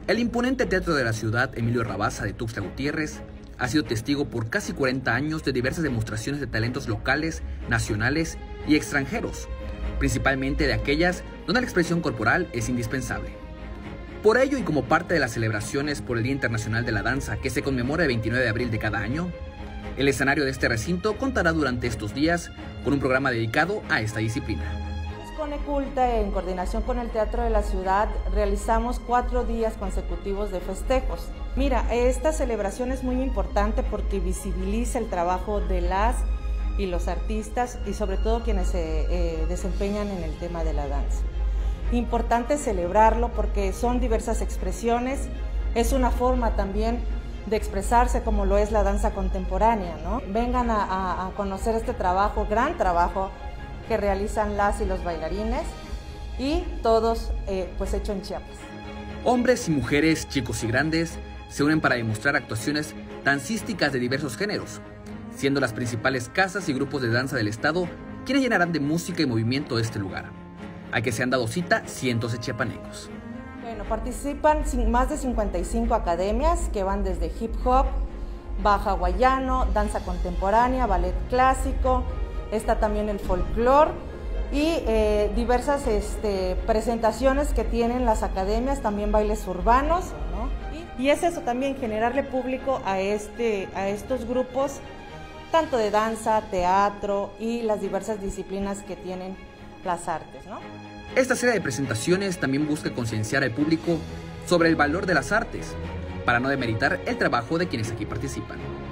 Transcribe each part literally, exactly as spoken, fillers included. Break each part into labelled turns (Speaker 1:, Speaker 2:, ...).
Speaker 1: El imponente teatro de la ciudad Emilio Rabasa de Tuxtla Gutiérrez ha sido testigo por casi cuarenta años de diversas demostraciones de talentos locales, nacionales y extranjeros, principalmente de aquellas donde la expresión corporal es indispensable. Por ello, y como parte de las celebraciones por el Día Internacional de la Danza que se conmemora el veintinueve de abril de cada año, el escenario de este recinto contará durante estos días con un programa dedicado a esta disciplina.
Speaker 2: Coneculta, en coordinación con el Teatro de la Ciudad, realizamos cuatro días consecutivos de festejos. Mira, esta celebración es muy importante porque visibiliza el trabajo de las y los artistas y sobre todo quienes se eh, desempeñan en el tema de la danza. Importante celebrarlo porque son diversas expresiones, es una forma también de expresarse como lo es la danza contemporánea, ¿no? Vengan a, a, a conocer este trabajo, gran trabajo, que realizan las y los bailarines y todos eh, pues hecho en Chiapas.
Speaker 1: Hombres y mujeres, chicos y grandes, se unen para demostrar actuaciones dancísticas de diversos géneros, siendo las principales casas y grupos de danza del estado quienes llenarán de música y movimiento este lugar, al que se han dado cita cientos de chiapanecos.
Speaker 2: Bueno, participan más de cincuenta y cinco academias que van desde hip hop, baja hawaiano, danza contemporánea, ballet clásico. Está también el folclore y eh, diversas este, presentaciones que tienen las academias, también bailes urbanos, ¿no? Y, y es eso también, generarle público a, este, a estos grupos, tanto de danza, teatro y las diversas disciplinas que tienen las artes, ¿no?
Speaker 1: Esta serie de presentaciones también busca concienciar al público sobre el valor de las artes, para no demeritar el trabajo de quienes aquí participan.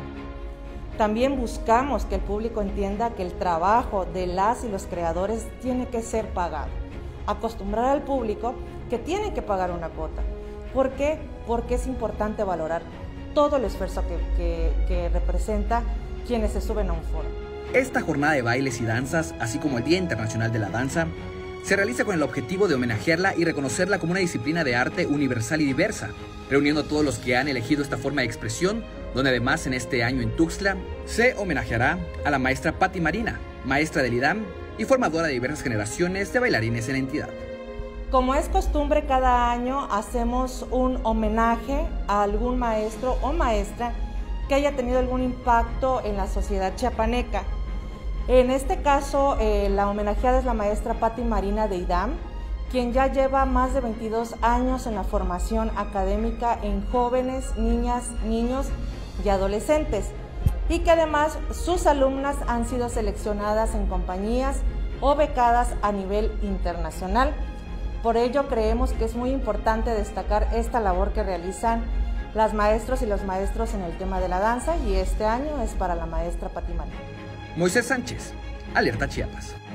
Speaker 2: También buscamos que el público entienda que el trabajo de las y los creadores tiene que ser pagado. Acostumbrar al público que tiene que pagar una cuota. ¿Por qué? Porque es importante valorar todo el esfuerzo que, que, que representa quienes se suben a un foro.
Speaker 1: Esta jornada de bailes y danzas, así como el Día Internacional de la Danza, se realiza con el objetivo de homenajearla y reconocerla como una disciplina de arte universal y diversa, reuniendo a todos los que han elegido esta forma de expresión, donde además en este año en Tuxtla se homenajeará a la maestra Pati Marina, maestra del I D A M y formadora de diversas generaciones de bailarines en la entidad.
Speaker 2: Como es costumbre, cada año hacemos un homenaje a algún maestro o maestra que haya tenido algún impacto en la sociedad chiapaneca. En este caso, eh, la homenajeada es la maestra Pati Marina de I D A M, quien ya lleva más de veintidós años en la formación académica en jóvenes, niñas, niños y adolescentes, y que además sus alumnas han sido seleccionadas en compañías o becadas a nivel internacional. Por ello creemos que es muy importante destacar esta labor que realizan las maestros y los maestros en el tema de la danza, y este año es para la maestra Pati Marina.
Speaker 1: Moisés Sánchez, Alerta Chiapas.